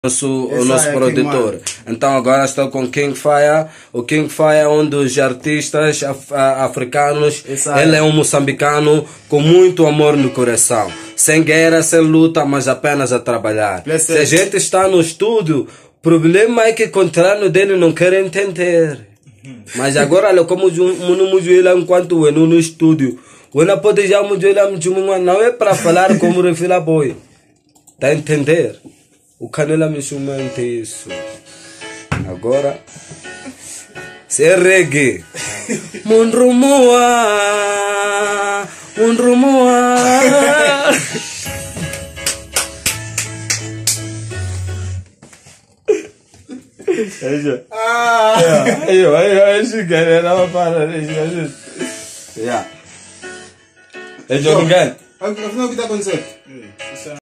o nosso produtor. Então agora estou com King Fire. O King Fire é um dos artistas africanos. Ele é um moçambicano com muito amor no coração. Sem guerra, sem luta, mas apenas a trabalhar. Se a gente está no estúdio, o problema é que o contrário dele não quer entender. Mas agora, olha como ele enquanto eu no estúdio. Quando pode já não é para falar como refila boy. Tá a entender? O Canela me chama isso. Agora, se é reggae. Munrumoa. Afinal, o que está acontecendo?